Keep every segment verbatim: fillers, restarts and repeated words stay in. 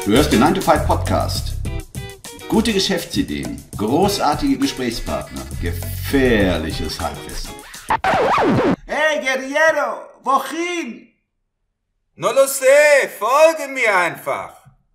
Du hörst den nine to five Podcast. Gute Geschäftsideen, großartige Gesprächspartner, gefährliches Halbwissen. Hey Guerriero, wohin? No lo sé, folge mir einfach.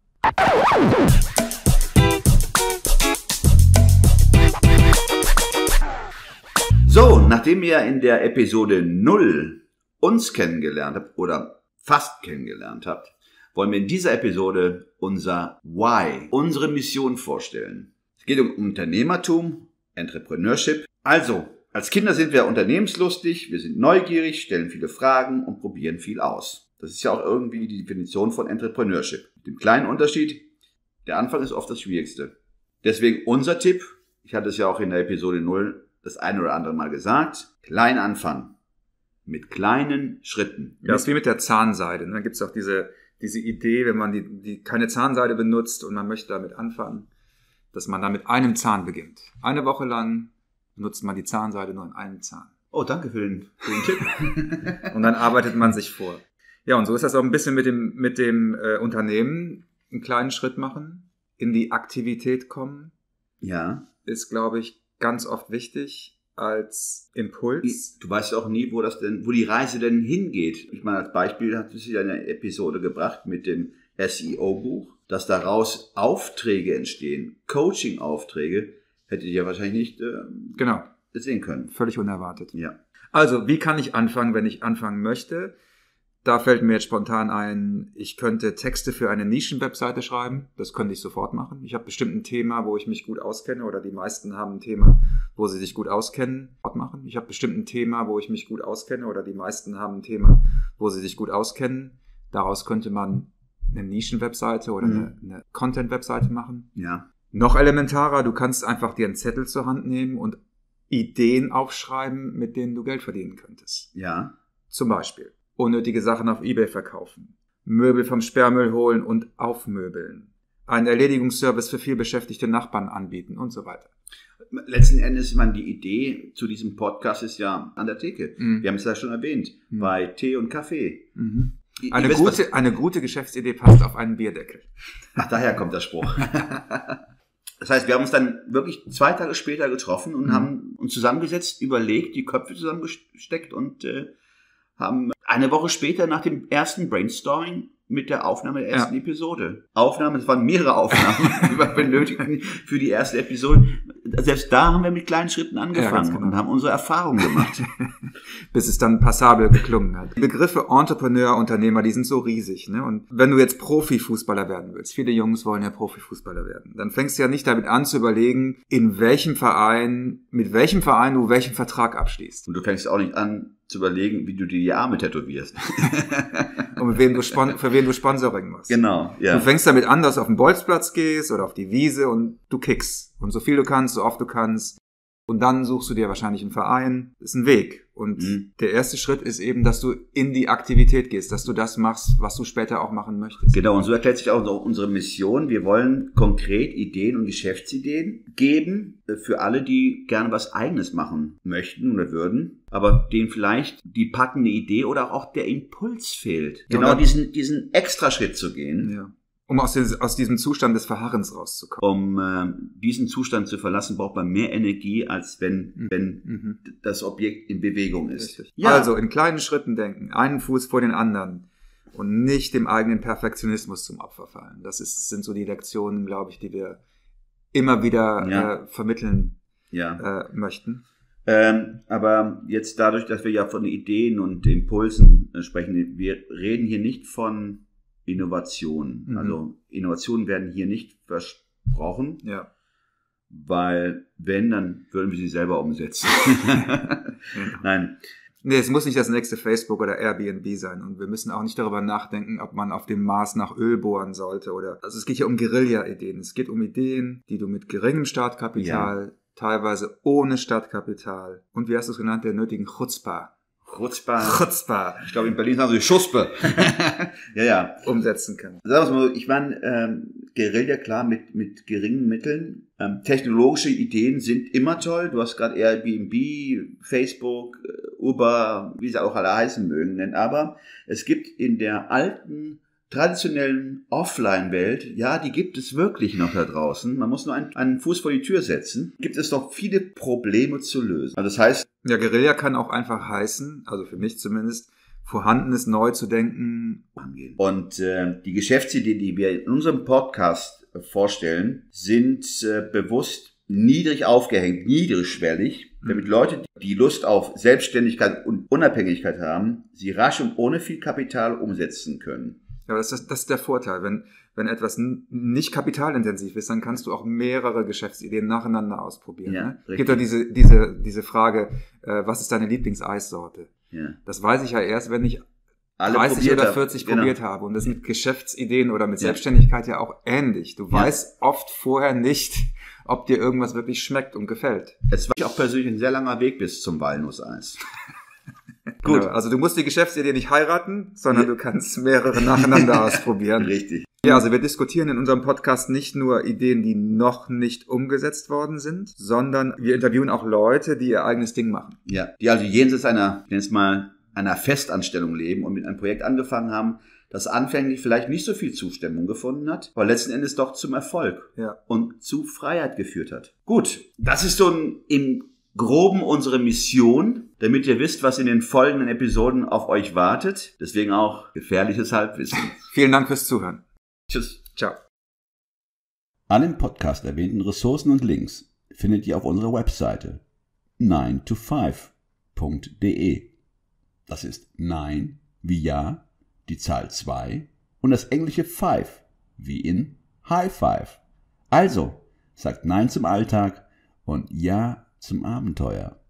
So, nachdem ihr in der Episode null uns kennengelernt habt oder fast kennengelernt habt, wollen wir in dieser Episode unser Why, unsere Mission vorstellen. Es geht um Unternehmertum, Entrepreneurship. Also, als Kinder sind wir unternehmenslustig, wir sind neugierig, stellen viele Fragen und probieren viel aus. Das ist ja auch irgendwie die Definition von Entrepreneurship. Mit dem kleinen Unterschied, der Anfang ist oft das Schwierigste. Deswegen unser Tipp, ich hatte es ja auch in der Episode null das ein oder andere Mal gesagt, klein anfangen. Mit kleinen Schritten. Ja, das ist wie mit der Zahnseide. Dann gibt es auch diese, diese Idee, wenn man die, die keine Zahnseide benutzt und man möchte damit anfangen, dass man dann mit einem Zahn beginnt. Eine Woche lang nutzt man die Zahnseide nur in einem Zahn. Oh, danke für den, für den Tipp. Und dann arbeitet man sich vor. Ja, und so ist das auch ein bisschen mit dem, mit dem äh, Unternehmen. Einen kleinen Schritt machen, in die Aktivität kommen. Ja. Ist, glaube ich, ganz oft wichtig als Impuls. Du weißt auch nie, wo das denn, wo die Reise denn hingeht. Ich meine, als Beispiel hat es ja eine Episode gebracht mit dem S E O-Buch, dass daraus Aufträge entstehen, Coaching-Aufträge, hättet ihr ja wahrscheinlich nicht äh, genau. sehen können. Völlig unerwartet. Ja. Also, wie kann ich anfangen, wenn ich anfangen möchte? Da fällt mir jetzt spontan ein, ich könnte Texte für eine Nischen-Webseite schreiben. Das könnte ich sofort machen. Ich habe bestimmt ein Thema, wo ich mich gut auskenne, oder die meisten haben ein Thema, wo sie sich gut auskennen. Machen. Ich habe bestimmt ein Thema, wo ich mich gut auskenne, oder die meisten haben ein Thema, wo sie sich gut auskennen. Daraus könnte man eine Nischen-Webseite oder mhm. eine, eine Content-Webseite machen. Ja. Noch elementarer, du kannst einfach dir einen Zettel zur Hand nehmen und Ideen aufschreiben, mit denen du Geld verdienen könntest. Ja. Zum Beispiel unnötige Sachen auf eBay verkaufen, Möbel vom Sperrmüll holen und aufmöbeln, einen Erledigungsservice für vielbeschäftigte Nachbarn anbieten und so weiter. Letzten Endes, man, die Idee zu diesem Podcast ist ja an der Theke. Mhm. Wir haben es ja schon erwähnt, mhm. bei Tee und Kaffee. Mhm. Ihr, eine, ihr wisst, gute, eine gute Geschäftsidee passt auf einen Bierdeckel. Ach, daher kommt der Spruch. Das heißt, wir haben uns dann wirklich zwei Tage später getroffen und mhm. haben uns zusammengesetzt, überlegt, die Köpfe zusammengesteckt und äh, haben eine Woche später nach dem ersten Brainstorming mit der Aufnahme der ersten ja. Episode. Aufnahmen, es waren mehrere Aufnahmen, die wir benötigten für die erste Episode. Selbst da haben wir mit kleinen Schritten angefangen ja, genau. und haben unsere Erfahrungen gemacht. Bis es dann passabel geklungen hat. Die Begriffe Entrepreneur, Unternehmer, die sind so riesig. Ne? Und wenn du jetzt Profifußballer werden willst, viele Jungs wollen ja Profifußballer werden, dann fängst du ja nicht damit an zu überlegen, in welchem Verein, mit welchem Verein du welchen Vertrag abschließt. Und du fängst auch nicht an zu überlegen, wie du dir die Arme tätowierst. Und mit wem du spon- für wen du Sponsoring machst. Genau, ja. Du fängst damit an, dass du auf den Bolzplatz gehst oder auf die Wiese und du kickst. Und so viel du kannst, so oft du kannst. Und dann suchst du dir wahrscheinlich einen Verein. Das ist ein Weg. Und mhm. der erste Schritt ist eben, dass du in die Aktivität gehst, dass du das machst, was du später auch machen möchtest. Genau, und so erklärt sich auch unsere Mission. Wir wollen konkret Ideen und Geschäftsideen geben für alle, die gerne was Eigenes machen möchten oder würden, aber denen vielleicht die packende Idee oder auch der Impuls fehlt, genau ja, diesen, diesen Extraschritt zu gehen. Ja. Um aus, des, aus diesem Zustand des Verharrens rauszukommen. Um äh, diesen Zustand zu verlassen, braucht man mehr Energie, als wenn, mhm. wenn mhm. das Objekt in Bewegung ist. Ja. Also in kleinen Schritten denken, einen Fuß vor den anderen und nicht dem eigenen Perfektionismus zum Opfer fallen. Das ist, sind so die Lektionen, glaube ich, die wir immer wieder ja. äh, vermitteln ja. äh, möchten. Ähm, aber jetzt dadurch, dass wir ja von Ideen und Impulsen äh, sprechen, wir reden hier nicht von Innovation. Mhm. Also Innovationen werden hier nicht versprochen, ja. weil wenn, dann würden wir sie selber umsetzen. Nein. Nee, es muss nicht das nächste Facebook oder Airbnb sein und wir müssen auch nicht darüber nachdenken, ob man auf dem Mars nach Öl bohren sollte oder, also es geht hier um Guerilla-Ideen. Es geht um Ideen, die du mit geringem Startkapital, ja. teilweise ohne Startkapital und wie hast du es genannt, der nötigen Chutzpah. Chutzpah. Chutzpah. Ich glaube, in Berlin sagen sie Schuspe. ja, ja. Umsetzen kann. Sagen wir mal, ich meine, ähm, Guerilla, klar, mit, mit geringen Mitteln. Ähm, technologische Ideen sind immer toll. Du hast gerade Airbnb, Facebook, Uber, wie sie auch alle heißen mögen, nennen. Aber es gibt in der alten traditionellen Offline-Welt, ja, die gibt es wirklich noch da draußen. Man muss nur einen, einen Fuß vor die Tür setzen. Gibt es noch viele Probleme zu lösen. Also das heißt... Ja, Guerilla kann auch einfach heißen, also für mich zumindest, Vorhandenes neu zu denken. Und äh, die Geschäftsideen, die wir in unserem Podcast äh, vorstellen, sind äh, bewusst niedrig aufgehängt, niedrigschwellig, mhm. damit Leute, die Lust auf Selbstständigkeit und Unabhängigkeit haben, sie rasch und ohne viel Kapital umsetzen können. Ja, das ist, das ist der Vorteil. Wenn, wenn etwas n- nicht kapitalintensiv ist, dann kannst du auch mehrere Geschäftsideen nacheinander ausprobieren. Ja, ne? Es gibt ja diese, diese, diese Frage, äh, was ist deine Lieblingseissorte? Ja. Das weiß ich ja erst, wenn ich Alle dreißig oder vierzig genau. probiert habe. Und das ist mit Geschäftsideen oder mit ja. Selbstständigkeit ja auch ähnlich. Du ja. weißt oft vorher nicht, ob dir irgendwas wirklich schmeckt und gefällt. Es war auch persönlich ein sehr langer Weg bis zum Walnusseis. Gut. Genau. Also du musst die Geschäftsidee nicht heiraten, sondern ja. du kannst mehrere nacheinander ausprobieren. Richtig. Ja, also wir diskutieren in unserem Podcast nicht nur Ideen, die noch nicht umgesetzt worden sind, sondern wir interviewen auch Leute, die ihr eigenes Ding machen. Ja, die also jenseits einer, ich nenne es mal, einer Festanstellung leben und mit einem Projekt angefangen haben, das anfänglich vielleicht nicht so viel Zustimmung gefunden hat, aber letzten Endes doch zum Erfolg ja. und zu Freiheit geführt hat. Gut, das ist so ein, im Groben unsere Mission, damit ihr wisst, was in den folgenden Episoden auf euch wartet. Deswegen auch gefährliches Halbwissen. Vielen Dank fürs Zuhören. Tschüss. Ciao. Alle im Podcast erwähnten Ressourcen und Links findet ihr auf unserer Webseite nine to five punkt de. Das ist nine wie Ja, die Zahl zwei und das englische Five wie in High Five. Also, sagt Nein zum Alltag und Ja zum Abenteuer.